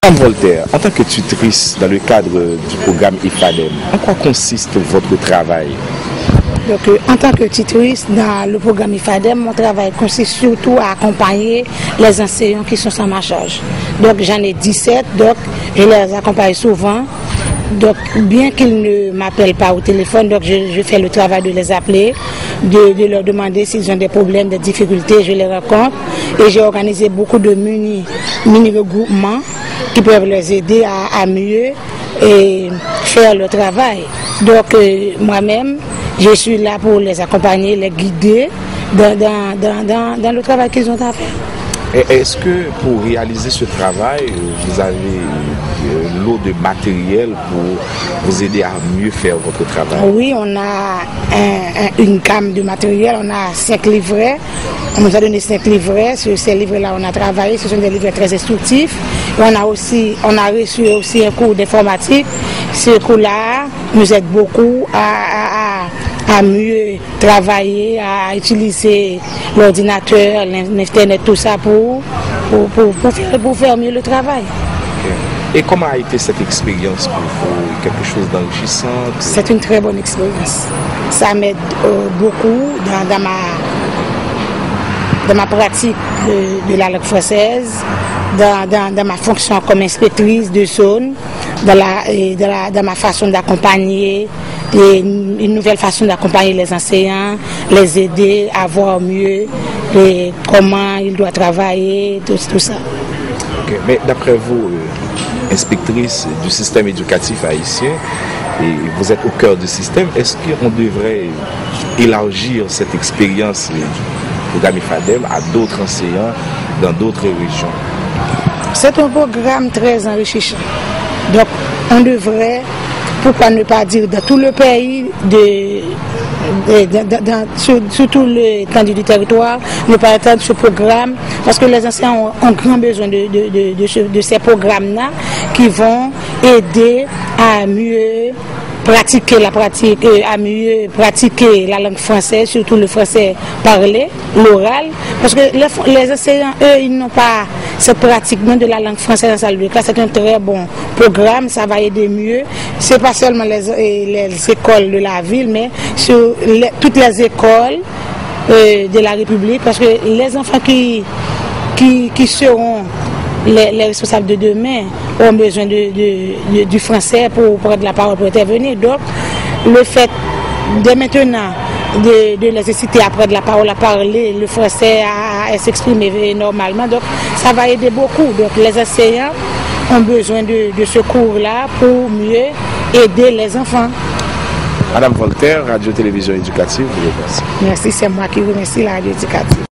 Madame Voltaire, en tant que tutrice dans le cadre du programme IFADEM, en quoi consiste votre travail? Donc, en tant que tutrice dans le programme IFADEM, mon travail consiste surtout à accompagner les enseignants qui sont sans ma charge. Donc j'en ai 17, donc je les accompagne souvent. Donc bien qu'ils ne m'appellent pas au téléphone, donc je fais le travail de les appeler, de leur demander s'ils ont des problèmes, des difficultés, je les rencontre. Et j'ai organisé beaucoup de mini-regroupements qui peuvent les aider à mieux faire le travail. Donc moi-même, je suis là pour les accompagner, les guider dans le travail qu'ils ont à faire. Est-ce que pour réaliser ce travail, vous avez lot de matériel pour vous aider à mieux faire votre travail? Oui, on a une gamme de matériel, on a 5 livrets. On nous a donné 5 livrets. Sur ces livrets-là, on a travaillé. Ce sont des livrets très instructifs. Et on a reçu aussi un cours d'informatique. Ce cours-là nous aide beaucoup à mieux travailler, à utiliser l'ordinateur, l'Internet, tout ça pour faire mieux le travail. Okay. Et comment a été cette expérience pour vous? Quelque chose d'enrichissant? C'est une très bonne expérience. Ça m'aide beaucoup dans ma pratique de la langue française, dans ma fonction comme inspectrice de zone, dans ma façon d'accompagner, une nouvelle façon d'accompagner les enseignants, les aider à voir mieux comment ils doivent travailler, tout ça. Okay. Mais d'après vous, inspectrice du système éducatif haïtien, et vous êtes au cœur du système, est-ce qu'on devrait élargir cette expérience du programme IFADEM à d'autres enseignants dans d'autres régions? C'est un programme très enrichissant. Donc, on devrait, pourquoi ne pas dire, dans tout le pays, sur tout l'étendue du territoire, ne pas attendre ce programme, parce que les enseignants ont grand besoin de ces programmes-là qui vont aider à mieux mieux pratiquer la langue française, surtout le français parlé, l'oral, parce que les enseignants, eux, ils n'ont pas cette pratique même de la langue française dans la salle de classe. C'est un très bon programme, ça va aider mieux. C'est pas seulement les écoles de la ville, mais sur toutes les écoles de la République, parce que les enfants qui seront les responsables de demain ont besoin du français pour prendre la parole, pour intervenir. Donc, le fait dès maintenant de les inciter à prendre la parole, à parler le français, à s'exprimer normalement, donc ça va aider beaucoup. Donc, les enseignants ont besoin de ce cours-là pour mieux aider les enfants. Madame Voltaire, Radio-Télévision Éducative, vous remercie. Merci, c'est moi qui remercie la Radio Éducative.